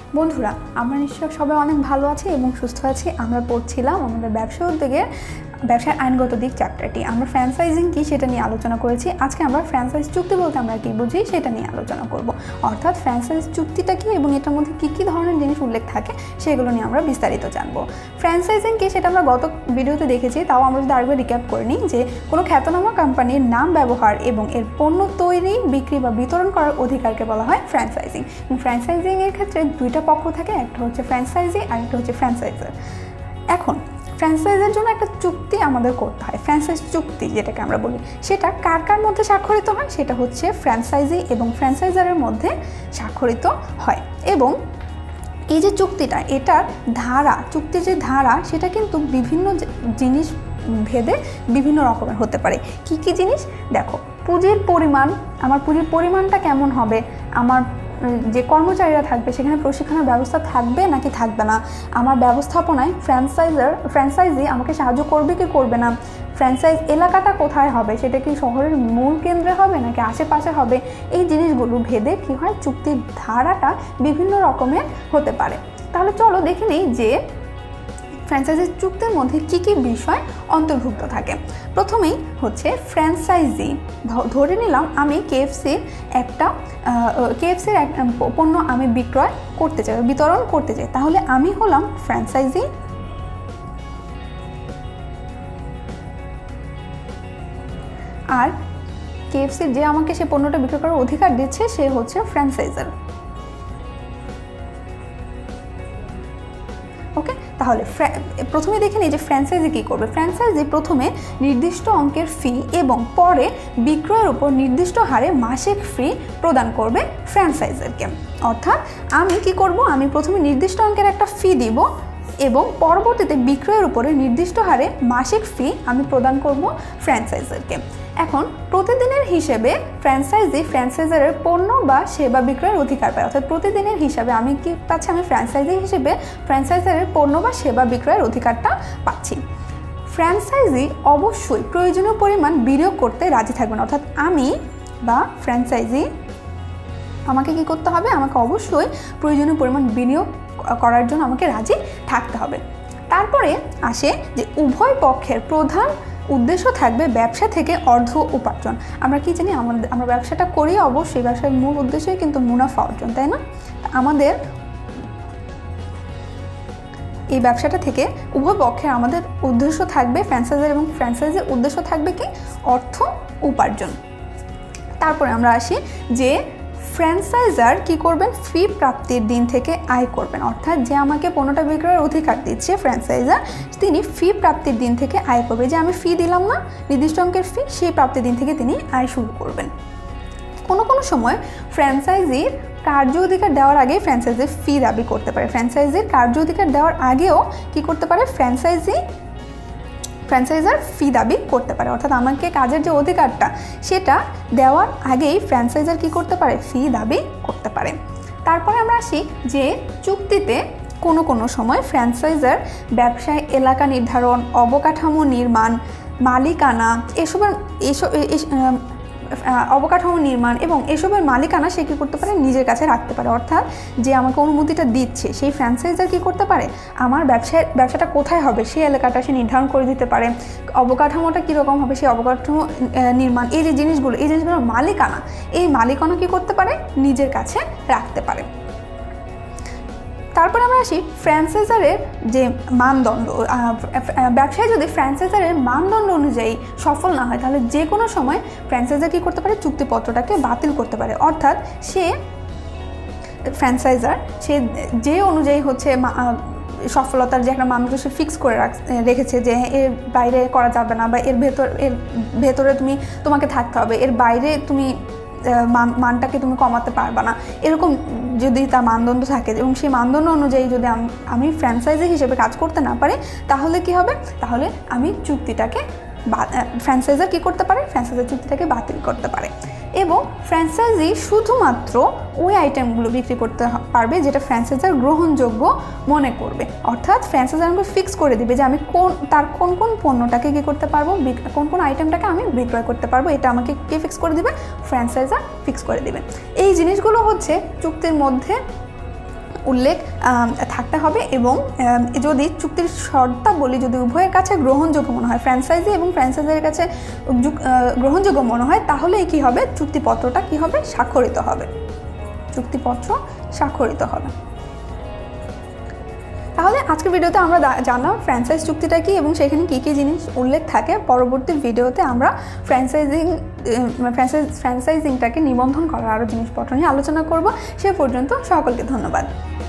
বন্ধুরা, আমরা নিশ্চয়ই সবাই অনেক ভালো আছি এবং সুস্থ আছি। আমরা পড়ছিলাম আমাদের ব্যবসা উদ্যোগের ব্যবসার আইনগত দিক চ্যাপ্টারটি। আমরা ফ্র্যাঞ্চাইজিং কি সেটা নিয়ে আলোচনা করেছি। আজকে আমরা ফ্র্যাঞ্চাইজ চুক্তি বলতে আমরা কি বুঝি সেটা নিয়ে আলোচনা করব। অর্থাৎ ফ্র্যাঞ্চাইজ চুক্তিটা কি এবং এটার মধ্যে কী ধরনের জিনিস উল্লেখ থাকে সেগুলো নিয়ে আমরা বিস্তারিত জানবো। ফ্র্যাঞ্চাইজিং কি সেটা আমরা গত ভিডিওতে দেখেছি, তাও আমরা যদি আরেকবার রিক্যাপ করে নিই যে কোনো খ্যাতনামা কোম্পানির নাম ব্যবহার এবং এর পণ্য তৈরি, বিক্রি বা বিতরণ করার অধিকারকে বলা হয় ফ্র্যাঞ্চাইজিং। এবং ফ্র্যাঞ্চাইজিংয়ের ক্ষেত্রে দুইটা পক্ষ থাকে, একটা হচ্ছে ফ্র্যাঞ্চাইজি আর একটা হচ্ছে ফ্র্যাঞ্চাইজার। এখন ফ্র্যাঞ্চাইজের জন্য একটা চুক্তি আমাদের করতে হয়। ফ্র্যাঞ্চাইজ চুক্তি যেটাকে আমরা বলি, সেটা কার কার মধ্যে স্বাক্ষরিত হয়? সেটা হচ্ছে ফ্র্যাঞ্চাইজি এবং ফ্র্যাঞ্চাইজারের মধ্যে স্বাক্ষরিত হয়। এবং এই যে চুক্তিটা, এটার ধারা, চুক্তির যে ধারা সেটা কিন্তু বিভিন্ন জিনিস ভেদে বিভিন্ন রকমের হতে পারে। কি কি জিনিস? দেখো, পুঁজির পরিমাণ, আমার পুঁজির পরিমাণটা কেমন হবে, আমার যে কর্মচারীরা থাকবে সেখানে প্রশিক্ষণের ব্যবস্থা থাকবে নাকি থাকবে না, আমার ব্যবস্থাপনায় ফ্র্যাঞ্চাইজি আমাকে সাহায্য করবে কি করবে না, ফ্র্যাঞ্চাইজ এলাকাটা কোথায় হবে, সেটা কি শহরের মূল কেন্দ্রে হবে নাকি আশেপাশে হবে, এই জিনিসগুলো ভেদে কি হয়, চুক্তির ধারাটা বিভিন্ন রকমের হতে পারে। তাহলে চলো দেখে নিই যে ফ্র্যাঞ্চাইজি চুক্তির মধ্যে কি কি বিষয় অন্তর্ভুক্ত থাকে। প্রথমেই হচ্ছে ফ্র্যাঞ্চাইজি। ধরে নিলাম আমি কেএফসির এক পণ্য আমি বিক্রয় করতে চাই, বিতরণ করতে চাই, তাহলে আমি হলাম ফ্র্যাঞ্চাইজি। আর কেএফসির যে আমাকে সে পণ্যটা বিক্রয় করার অধিকার দিচ্ছে সে হচ্ছে ফ্র্যাঞ্চাইজার। ওকে, তাহলে প্রথমে দেখে নিই যে ফ্র্যাঞ্চাইজি কী করবে। ফ্র্যাঞ্চাইজি প্রথমে নির্দিষ্ট অঙ্কের ফি এবং পরে বিক্রয়ের উপর নির্দিষ্ট হারে মাসিক ফি প্রদান করবে ফ্র্যাঞ্চাইজারকে। অর্থাৎ আমি কি করব, আমি প্রথমে নির্দিষ্ট অঙ্কের একটা ফি দিব এবং পরবর্তীতে বিক্রয়ের উপরে নির্দিষ্ট হারে মাসিক ফি আমি প্রদান করব ফ্র্যাঞ্চাইজারকে। এখন প্রতিদিনের হিসেবে ফ্র্যাঞ্চাইজারের পণ্য বা সেবা বিক্রয়ের অধিকার পায়। অর্থাৎ প্রতিদিনের হিসাবে আমি কি পাচ্ছি, আমি ফ্র্যাঞ্চাইজি হিসেবে ফ্র্যাঞ্চাইজারের পণ্য বা সেবা বিক্রয়ের অধিকারটা পাচ্ছি। ফ্র্যাঞ্চাইজি অবশ্যই প্রয়োজনীয় পরিমাণ বিনিয়োগ করতে রাজি থাকবেন। অর্থাৎ আমি বা ফ্র্যাঞ্চাইজি আমাকে কি করতে হবে, আমাকে অবশ্যই প্রয়োজনীয় পরিমাণ বিনিয়োগ করার জন্য আমাকে রাজি থাকতে হবে। তারপরে আসে যে উভয় পক্ষের প্রধান উদ্দেশ্য থাকবে ব্যবসা থেকে অর্থ উপার্জন। আমরা কি জানি, আমরা ব্যবসাটা করি, অবশ্যই ব্যবসার মূল উদ্দেশ্যই কিন্তু মুনাফা অর্জন, তাই না? আমাদের এই ব্যবসাটা থেকে উভয় পক্ষের আমাদের উদ্দেশ্য থাকবে, ফ্র্যাঞ্চাইজার এবং ফ্র্যাঞ্চাইজির উদ্দেশ্য থাকবে কি, অর্থ উপার্জন। তারপরে আমরা আসি যে ফ্র্যাঞ্চাইজার কি করবেন, ফি প্রাপ্তির দিন থেকে আয় করবেন। অর্থাৎ যে আমাকে পণ্যটা বিক্রয়ের অধিকার দিচ্ছে ফ্র্যাঞ্চাইজার, তিনি ফি প্রাপ্তির দিন থেকে আয় করবে। যে আমি ফি দিলাম না, নির্দিষ্ট অঙ্কের ফি, সেই প্রাপ্তির দিন থেকে তিনি আয় শুরু করবেন। কোনো সময় ফ্র্যাঞ্চাইজির কার্য অধিকার দেওয়ার আগে ফ্র্যাঞ্চাইজির ফি দাবি করতে পারে। ফ্র্যাঞ্চাইজির কার্য অধিকার দেওয়ার আগেও কি করতে পারে, ফ্র্যাঞ্চাইজার ফি দাবি করতে পারে। অর্থাৎ আমাকে কাজের যে অধিকারটা সেটা দেওয়ার আগেই ফ্র্যাঞ্চাইজার কি করতে পারে, ফি দাবি করতে পারে। তারপরে আমরা আসি যে চুক্তিতে কোনো সময় ফ্র্যাঞ্চাইজার ব্যবসায় এলাকা নির্ধারণ, অবকাঠামো নির্মাণ, মালিকানা অবকাঠামো নির্মাণ এবং এসবের মালিকানা সে কী করতে পারে, নিজের কাছে রাখতে পারে। অর্থাৎ যে আমাকে অনুমতিটা দিচ্ছে সেই ফ্র্যাঞ্চাইজার কী করতে পারে, আমার ব্যবসাটা কোথায় হবে সেই এলাকাটা সে নির্ধারণ করে দিতে পারে। অবকাঠামোটা কীরকম হবে সেই অবকাঠামো নির্মাণ, এই জিনিসগুলোর মালিকানা, এই মালিকানা কী করতে পারে, নিজের কাছে রাখতে পারে। তারপরে আমরা আসি ফ্র্যাঞ্চাইজারের যে মানদণ্ড। ব্যবসায় যদি ফ্র্যাঞ্চাইজারের মানদণ্ড অনুযায়ী সফল না হয় তাহলে যে কোনো সময় ফ্র্যাঞ্চাইজার কী করতে পারে, চুক্তিপত্রটাকে বাতিল করতে পারে। অর্থাৎ ফ্র্যাঞ্চাইজার যে অনুযায়ী হচ্ছে সফলতার যে একটা মানদণ্ড সে ফিক্স করে রেখেছে যে এর বাইরে করা যাবে না, বা এর ভেতরে তোমাকে থাকতে হবে, এর বাইরে তুমি মানটাকে তুমি কমাতে পারবে না, এরকম যদি তার মানদণ্ড থাকে এবং সেই মানদণ্ড অনুযায়ী যদি আমি ফ্র্যাঞ্চাইজি হিসেবে কাজ করতে না পারি তাহলে কি হবে, তাহলে আমি চুক্তিটাকে ফ্র্যাঞ্চাইজার কী করতে পারে, ফ্র্যাঞ্চাইজার চুক্তিটাকে বাতিল করতে পারে। এবং ফ্র্যাঞ্চাইজি শুধুমাত্র ওই আইটেমগুলো বিক্রি করতে পারবে যেটা ফ্র্যাঞ্চাইজার গ্রহণযোগ্য মনে করবে। অর্থাৎ ফ্র্যাঞ্চাইজার আমাকে ফিক্স করে দিবে যে আমি তার কোন পণ্যটাকে কী করতে পারবো, কোন আইটেমটাকে আমি বিক্রয় করতে পারবো, এটা আমাকে কে ফিক্স করে দিবে, ফ্র্যাঞ্চাইজার ফিক্স করে দিবে। এই জিনিসগুলো হচ্ছে চুক্তির মধ্যে উল্লেখ থাকতে হবে এবং যদি চুক্তির শর্তাবলী যদি উভয়ের কাছে গ্রহণযোগ্য মনে হয়, ফ্র্যাঞ্চাইজি এবং ফ্র্যাঞ্চাইজির কাছে গ্রহণযোগ্য মনে হয়, তাহলেই কী হবে, চুক্তিপত্রটা কী হবে, স্বাক্ষরিত হবে, চুক্তিপত্র স্বাক্ষরিত হবে। তাহলে আজকের ভিডিওতে আমরা জানলাম ফ্র্যাঞ্চাইজ চুক্তিটা কি এবং সেখানে কী কী জিনিস উল্লেখ থাকে। পরবর্তী ভিডিওতে আমরা ফ্র্যাঞ্চাইজিংটাকে নিবন্ধন করার আরও জিনিসপত্র নিয়ে আলোচনা করব। সে পর্যন্ত সকলকে ধন্যবাদ।